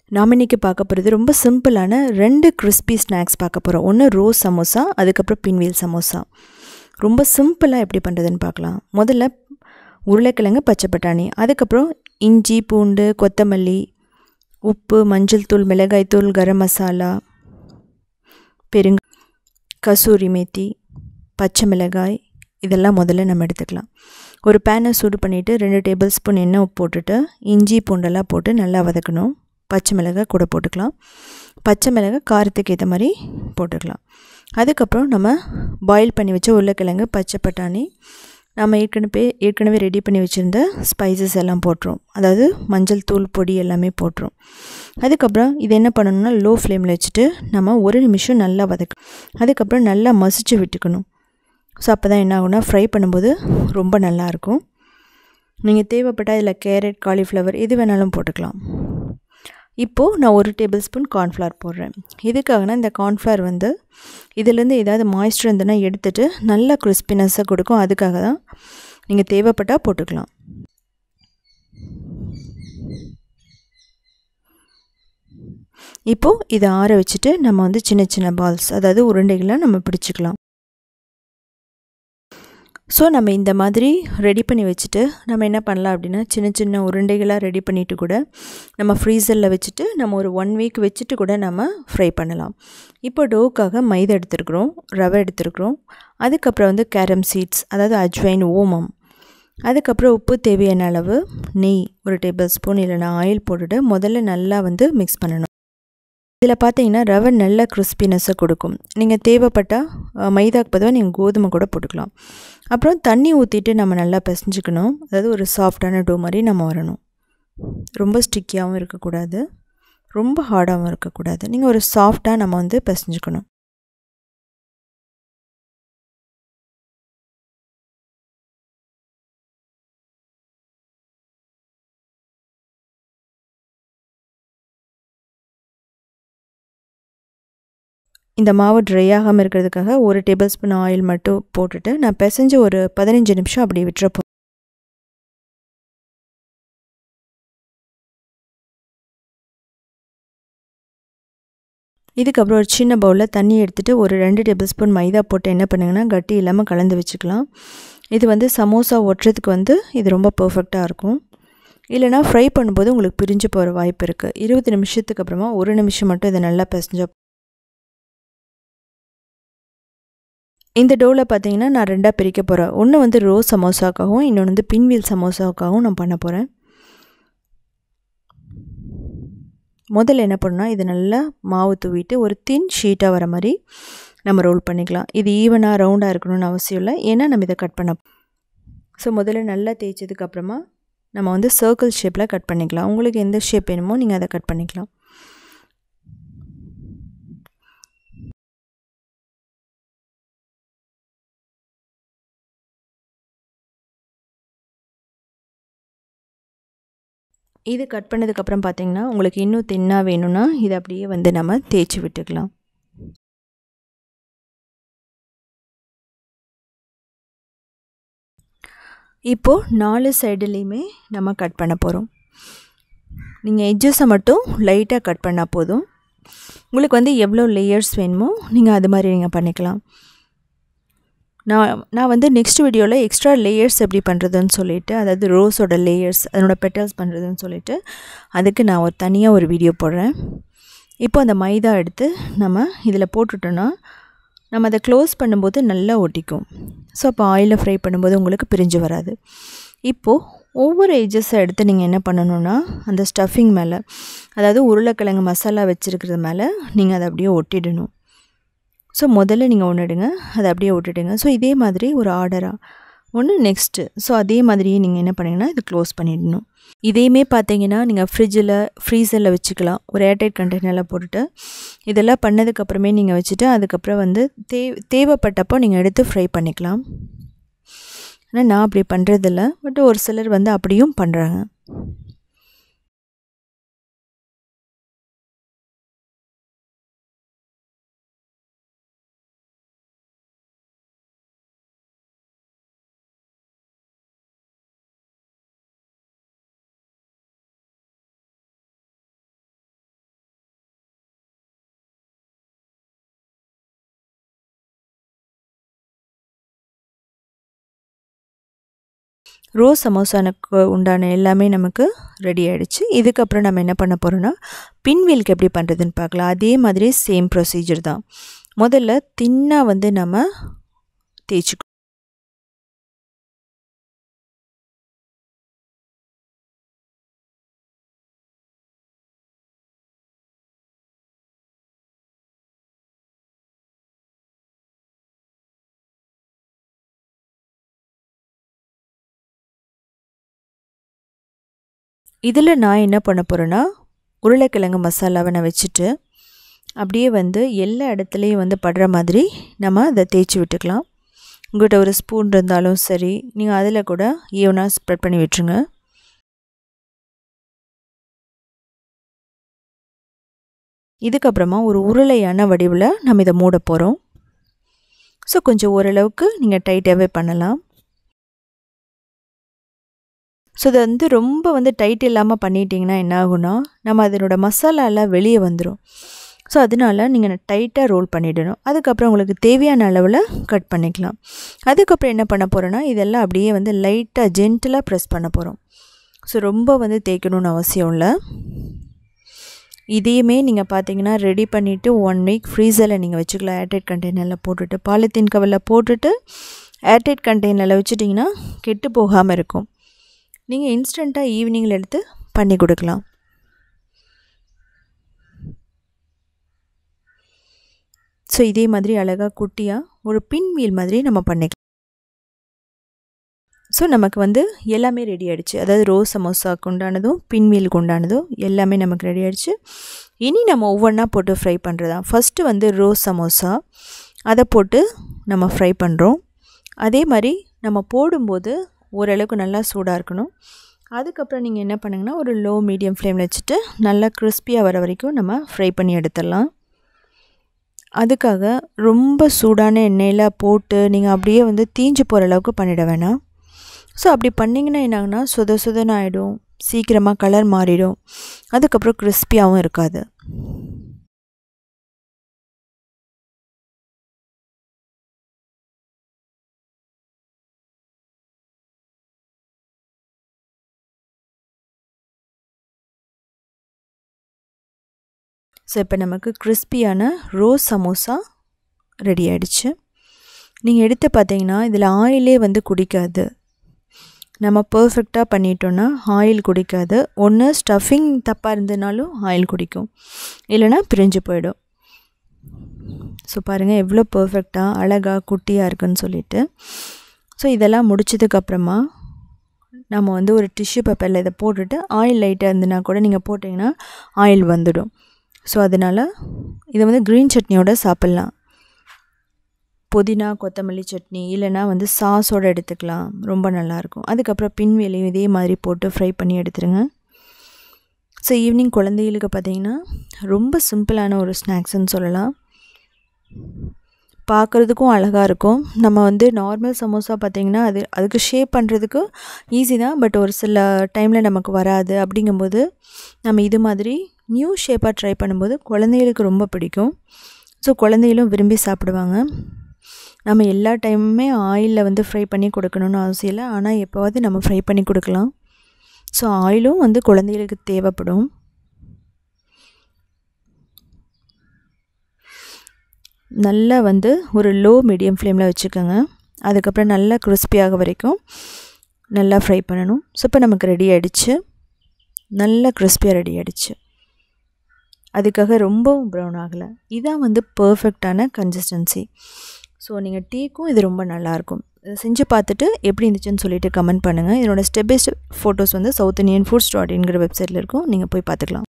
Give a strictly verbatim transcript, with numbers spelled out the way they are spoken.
நாம் இன்றைக்கி பார்க்க போகிறது ரொம்ப சிம்பிளான ரெண்டு கிறிஸ்பி ஸ்நாக்ஸ் பார்க்க போகிறோம். ஒன்று ரோஸ் சமோசா, அதுக்கப்புறம் பின்வீல் சமோசா. ரொம்ப சிம்பிளாக எப்படி பண்ணுறதுன்னு பார்க்கலாம். முதல்ல உருளைக்கிழங்கு, பச்சை பட்டாணி, அதுக்கப்புறம் இஞ்சி, பூண்டு, கொத்தமல்லி, உப்பு, மஞ்சள் தூள், மிளகாய் தூள், கரம் மசாலா, பெருங்க கசூரி மேத்தி, பச்சை மிளகாய், இதெல்லாம் முதல்ல நம்ம எடுத்துக்கலாம். ஒரு பேனை சூடு பண்ணிவிட்டு ரெண்டு டேபிள் ஸ்பூன் எண்ணெய் போட்டுட்டு இஞ்சி பூண்டெல்லாம் போட்டு நல்லா வதக்கணும். பச்சை மிளகாய் கூட போட்டுக்கலாம். பச்சை மிளகாய் காரத்துக்கு ஏற்ற மாதிரி போட்டுக்கலாம். அதுக்கப்புறம் நம்ம பாயில் பண்ணி வச்ச உருளைக்கிழங்கு, பச்சை பட்டாணி, நம்ம ஏற்கனவே ஏற்கனவே ரெடி பண்ணி வச்சுருந்த ஸ்பைசஸ் எல்லாம் போட்டுரும். அதாவது மஞ்சள் தூள் பொடி எல்லாமே போட்டுரும். அதுக்கப்புறம் இது என்ன பண்ணணும்னா லோ ஃப்ளேமில் வச்சுட்டு நம்ம ஒரு நிமிஷம் நல்லா வதக்கணும். அதுக்கப்புறம் நல்லா மசிச்சு விட்டுக்கணும். ஸோ அப்போ தான் என்ன ஆகும்னா ஃப்ரை பண்ணும்போது ரொம்ப நல்லாயிருக்கும். நீங்கள் தேவைப்பட்டால் இதில் கேரட், காலிஃப்ளவர் எது வேணாலும் போட்டுக்கலாம். இப்போது நான் ஒரு டேபிள் ஸ்பூன் கார்ன்ஃப்ளவர் போடுறேன். இதுக்காகனா இந்த கார்ன்ஃப்ளவர் வந்து இதிலேருந்து ஏதாவது மாய்ஸ்டர் இருந்ததுன்னா எடுத்துகிட்டு நல்லா கிறிஸ்பினஸ்ஸை கொடுக்கும். அதுக்காக தான் நீங்கள் தேவைப்பட்டால் போட்டுக்கலாம். இப்போது இதை ஆற வச்சுட்டு நம்ம வந்து சின்ன சின்ன பால்ஸ், அதாவது உருண்டைகளாக நம்ம பிடிச்சிக்கலாம். ஸோ நம்ம இந்த மாதிரி ரெடி பண்ணி வச்சுட்டு நம்ம என்ன பண்ணலாம் அப்படின்னா சின்ன சின்ன உருண்டைகளாக ரெடி பண்ணிவிட்டு கூட நம்ம ஃப்ரீசரில் வச்சுட்டு நம்ம ஒரு ஒன் வீக் வச்சுட்டு கூட நம்ம ஃப்ரை பண்ணலாம். இப்போ டோக்காக மைதா எடுத்துருக்குறோம், ரவை எடுத்துருக்குறோம், அதுக்கப்புறம் வந்து கேரம் சீட்ஸ், அதாவது அஜ்வைன், ஓமம், அதுக்கப்புறம் உப்பு தேவையான அளவு, நெய் ஒரு டேபிள் ஸ்பூன் இல்லைனா ஆயில் போட்டுட்டு முதல்ல நல்லா வந்து மிக்ஸ் பண்ணணும். இதில் பார்த்தீங்கன்னா ரவை நல்ல கிறிஸ்பினஸ்ஸை கொடுக்கும். நீங்கள் தேவைப்பட்டால் மைதாக்கு பதிலாக நீங்கள் கோதுமை கூட போட்டுக்கலாம். அப்புறம் தண்ணி ஊற்றிட்டு நம்ம நல்லா பிசைஞ்சிக்கணும். அதாவது ஒரு சாஃப்டான டோ மாதிரி நம்ம வரணும். ரொம்ப ஸ்டிக்கியாகவும் இருக்கக்கூடாது, ரொம்ப ஹார்டாகவும் இருக்கக்கூடாது. நீங்கள் ஒரு சாஃப்டாக நம்ம வந்து பிசைஞ்சிக்கணும். இந்த மாவு ட்ரை ஆகாமல் இருக்கிறதுக்காக ஒரு டேபிள் ஸ்பூன் ஆயில் மட்டும் போட்டுட்டு நான் பிசைஞ்சு ஒரு பதினஞ்சு நிமிஷம் அப்படி விட்டுறப்போ இதுக்கப்புறம் ஒரு சின்ன பவுலில் தண்ணி எடுத்துகிட்டு ஒரு ரெண்டு டேபிள் ஸ்பூன் மைதா போட்டு என்ன பண்ணுங்கன்னா கட்டி இல்லாமல் கலந்து வச்சுக்கலாம். இது வந்து சமோசா ஒட்டுறதுக்கு வந்து இது ரொம்ப பர்ஃபெக்டாக இருக்கும். இல்லைனா ஃப்ரை பண்ணும்போது உங்களுக்கு பிரிஞ்சு போகிற வாய்ப்பு இருக்குது. இருபது நிமிஷத்துக்கு அப்புறமா ஒரு நிமிஷம் மட்டும் இதை நல்லா பிசைஞ்சா. இந்த டோவில் பார்த்தீங்கன்னா நான் ரெண்டாக பிரிக்க போகிறேன். ஒன்று வந்து ரோஸ் சமோசாக்காகவும் இன்னொன்று வந்து பின்வீல் சமோசாக்காகவும் நான் பண்ண போகிறேன். முதல்ல என்ன பண்ணணும்னா இது நல்லா மாவு தூவிட்டு ஒரு தின் ஷீட்டாக வர மாதிரி நம்ம ரோல் பண்ணிக்கலாம். இது ஈவனாக ரவுண்டாக இருக்கணும்னு அவசியம் இல்லை, ஏன்னா நம்ம இதை கட் பண்ண. ஸோ முதல்ல நல்லா தேய்ச்சதுக்கப்புறமா நம்ம வந்து சர்க்கிள் ஷேப்பில் கட் பண்ணிக்கலாம். உங்களுக்கு எந்த ஷேப் வேணுமோ நீங்கள் அதை கட் பண்ணிக்கலாம். இது கட் பண்ணதுக்கப்புறம் பார்த்தீங்கன்னா உங்களுக்கு இன்னும் தின்னாக வேணும்னா இதை அப்படியே வந்து நம்ம தேய்ச்சி விட்டுக்கலாம். இப்போது நாலு சைடுலேயுமே நம்ம கட் பண்ண போகிறோம். நீங்கள் எட்ஜஸை மட்டும் லைட்டாக கட் பண்ணால் போதும். உங்களுக்கு வந்து எவ்வளோ லேயர்ஸ் வேணுமோ நீங்கள் அது மாதிரி நீங்கள் பண்ணிக்கலாம். நான் நான் வந்து நெக்ஸ்ட் வீடியோவில் எக்ஸ்ட்ரா லேயர்ஸ் எப்படி பண்ணுறதுன்னு சொல்லிவிட்டு, அதாவது ரோஸோட லேயர்ஸ், அதனோட பெட்டல்ஸ் பண்ணுறதுன்னு சொல்லிவிட்டு அதுக்கு நான் ஒரு தனியாக ஒரு வீடியோ போடுறேன். இப்போ அந்த மைதா எடுத்து நம்ம இதில் போட்டுட்டோன்னா நம்ம அதை க்ளோஸ் பண்ணும்போது நல்லா ஒட்டிக்கும். ஸோ அப்போ ஆயிலில் ஃப்ரை பண்ணும்போது உங்களுக்கு பிரிஞ்சு வராது. இப்போது ஒவ்வொரு எட்ஜஸை எடுத்து நீங்கள் என்ன பண்ணணுன்னா அந்த ஸ்டஃபிங் மேலே, அதாவது உருளைக்கிழங்கு மசாலா வச்சுருக்கிறது மேலே நீங்கள் அதை அப்படியே ஒட்டிடணும். ஸோ முதல்ல நீங்கள் ஒன்று எடுங்க, அதை அப்படியே விட்டுடுங்க. ஸோ இதே மாதிரி ஒரு ஆர்டராக ஒன்று நெக்ஸ்ட்டு. ஸோ அதே மாதிரியே நீங்கள் என்ன பண்ணிங்கன்னா இது க்ளோஸ் பண்ணிடணும். இதையுமே பார்த்தீங்கன்னா நீங்கள் ஃப்ரிட்ஜில் ஃப்ரீசரில் வச்சுக்கலாம். ஒரு ஏர்டைட் கண்டெய்னரில் போட்டுட்டு இதெல்லாம் பண்ணதுக்கப்புறமே நீங்கள் வச்சுட்டு அதுக்கப்புறம் வந்து தே தேவைப்பட்டப்போ நீங்கள் எடுத்து ஃப்ரை பண்ணிக்கலாம். ஆனால் நான் அப்படி பண்ணுறதில்ல, பட் ஒரு சிலர் வந்து அப்படியும் பண்ணுறாங்க. ரோஸ் சமோசானுக்கு உண்டான எல்லாமே நமக்கு ரெடி ஆகிடுச்சு. இதுக்கப்புறம் நம்ம என்ன பண்ண போகிறோன்னா பின்வீலுக்கு எப்படி பண்ணுறதுன்னு பார்க்கலாம். அதே மாதிரி சேம் ப்ரொசீஜர் தான். முதல்ல தின்னாக வந்து நம்ம தேய்ச்சிக்கணும். இதில் நான் என்ன பண்ண போகிறேன்னா உருளைக்கிழங்கு மசாலாவை நான் வச்சுட்டு அப்படியே வந்து எல்லா இடத்துலையும் வந்து படுற மாதிரி நம்ம அதை தேய்ச்சி விட்டுக்கலாம். உங்கள்கிட்ட ஒரு ஸ்பூன் இருந்தாலும் சரி, நீங்கள் அதில் கூட ஈவனாக ஸ்ப்ரெட் பண்ணி விட்டுருங்க. இதுக்கப்புறமா ஒரு உருளையான வடிவில் நம்ம இதை மூட போகிறோம். ஸோ கொஞ்சம் ஓரளவுக்கு நீங்கள் டைட்டாகவே பண்ணலாம். ஸோ இதை வந்து ரொம்ப வந்து டைட் இல்லாமல் பண்ணிட்டீங்கன்னா என்ன ஆகுனா நம்ம அதனோட மசாலாலாம் வெளியே வந்துடும். ஸோ அதனால நீங்கள் டைட்டாக ரோல் பண்ணிடணும். அதுக்கப்புறம் உங்களுக்கு தேவையான அளவில் கட் பண்ணிக்கலாம். அதுக்கப்புறம் என்ன பண்ண போகிறோன்னா இதெல்லாம் அப்படியே வந்து லைட்டாக ஜென்டிலாக ப்ரெஸ் பண்ண போகிறோம். ஸோ ரொம்ப வந்து தேய்க்கணும்னு அவசியம் இல்லை. இதையுமே நீங்கள் பார்த்தீங்கன்னா ரெடி பண்ணிவிட்டு ஒன் வீக் ஃப்ரீசரில் நீங்கள் வச்சுக்கலாம். ஏர்டைட் கண்டெய்னரில் போட்டுட்டு பாலித்தீன் கவரில் போட்டுட்டு ஏர்டைட் கண்டெய்னரில் வச்சுட்டிங்கன்னா கெட்டு போகாமல் இருக்கும். நீங்கள் இன்ஸ்டண்ட்டாக ஈவினிங்கில் எடுத்து பண்ணி கொடுக்கலாம். ஸோ இதே மாதிரி அழகாக குட்டியாக ஒரு பின்வீல் மாதிரி நம்ம பண்ணிக்கலாம். ஸோ நமக்கு வந்து எல்லாமே ரெடி ஆகிடுச்சு. அதாவது ரோஸ் சமோசாவுக்கு உண்டானதும் பின்வீலுக்கு உண்டானதும் எல்லாமே நமக்கு ரெடி ஆகிடுச்சு. இனி நம்ம ஒவ்வொன்றா போட்டு ஃப்ரை பண்ணுறதா. ஃபஸ்ட்டு வந்து ரோஸ் சமோசா அதை போட்டு நம்ம ஃப்ரை பண்ணுறோம். அதே மாதிரி நம்ம போடும்போது ஓரளவுக்கு நல்லா சூடாக இருக்கணும். அதுக்கப்புறம் நீங்கள் என்ன பண்ணுங்கன்னா ஒரு லோ மீடியம் ஃப்ளேமில் வச்சுட்டு நல்லா கிறிஸ்பியாக வர வரைக்கும் நம்ம ஃப்ரை பண்ணி எடுத்துடலாம். அதுக்காக ரொம்ப சூடான எண்ணெயில் போட்டு நீங்கள் அப்படியே வந்து தீஞ்சு போகிற அளவுக்கு பண்ணிட வேணாம். ஸோ அப்படி பண்ணிங்கன்னா என்னாகுன்னா சுத சுதன்னு ஆகிடும், சீக்கிரமாக கலர் மாறிடும், அதுக்கப்புறம் கிறிஸ்பியாகவும் இருக்காது. ஸோ இப்போ நமக்கு கிறிஸ்பியான ரோஸ் சமோசா ரெடி ஆகிடுச்சு. நீங்கள் எடுத்து பார்த்தீங்கன்னா இதில் ஆயிலே வந்து குடிக்காது. நம்ம பர்ஃபெக்டாக பண்ணிட்டோன்னா ஆயில் குடிக்காது. ஒன்று ஸ்டஃபிங் தப்பாக இருந்ததுனாலும் ஆயில் குடிக்கும், இல்லைனா பிரிஞ்சு போயிடும். ஸோ பாருங்கள் எவ்வளோ பர்ஃபெக்டாக அழகாக குட்டியாக இருக்குன்னு சொல்லிட்டு. ஸோ இதெல்லாம் முடிச்சதுக்கப்புறமா நம்ம வந்து ஒரு டிஷ்யூ பேப்பரில் இதை போட்டுட்டு ஆயில் லைட்டாக இருந்துன்னா கூட நீங்கள் போட்டிங்கன்னா ஆயில் வந்துடும். ஸோ அதனால் இதை வந்து க்ரீன் சட்னியோடு சாப்பிட்லாம். புதினா கொத்தமல்லி சட்னி இல்லைனா வந்து சாஸோடு எடுத்துக்கலாம், ரொம்ப நல்லாயிருக்கும். அதுக்கப்புறம் பின்வீலையும் இதே மாதிரி போட்டு ஃப்ரை பண்ணி எடுத்துருங்க. ஸோ ஈவினிங் குழந்தைகளுக்கு பார்த்திங்கன்னா ரொம்ப சிம்பிளான ஒரு ஸ்நாக்ஸ்ன்னு சொல்லலாம். பார்க்குறதுக்கும் அழகாக இருக்கும். நம்ம வந்து நார்மல் சமோசா பார்த்திங்கன்னா அது அதுக்கு ஷேப் பண்ணுறதுக்கு ஈஸி தான், பட் ஒரு சில டைமில் நமக்கு வராது. அப்படிங்கும்போது நம்ம இது மாதிரி நியூ ஷேப்பாக ட்ரை பண்ணும்போது குழந்தைகளுக்கு ரொம்ப பிடிக்கும். ஸோ குழந்தைகளும் விரும்பி சாப்பிடுவாங்க. நம்ம எல்லா டைமுமே ஆயிலில் வந்து ஃப்ரை பண்ணி கொடுக்கணுன்னு அவசியம் இல்லை, ஆனால் எப்போவாவது நம்ம ஃப்ரை பண்ணி கொடுக்கலாம். ஸோ ஆயிலும் வந்து குழந்தைகளுக்கு தேவைப்படும். நல்லா வந்து ஒரு லோ மீடியம் ஃப்ளேமில் வச்சுக்கோங்க. அதுக்கப்புறம் நல்லா கிறிஸ்பியாக வரைக்கும் நல்லா ஃப்ரை பண்ணணும். ஸோ இப்போ நமக்கு ரெடி ஆகிடுச்சு, நல்லா கிறிஸ்பியாக ரெடி ஆகிடுச்சு. அதுக்காக ரொம்பவும் ப்ரௌன் ஆகலை. இதான் வந்து பர்ஃபெக்டான கன்சிஸ்டன்சி. ஸோ நீங்கள் டீக்கும் இது ரொம்ப நல்லாயிருக்கும். செஞ்சு பார்த்துட்டு எப்படி இருந்துச்சுன்னு சொல்லிட்டு கமெண்ட் பண்ணுங்கள். இதனோட ஸ்டெப் பை ஸ்டெப் ஃபோட்டோஸ் வந்து சவுத் இண்டியன் ஃபுட்ஸ் டாட் இன்கிற வெப்சைட்டில் இருக்கும், நீங்கள் போய் பார்த்துக்கலாம்.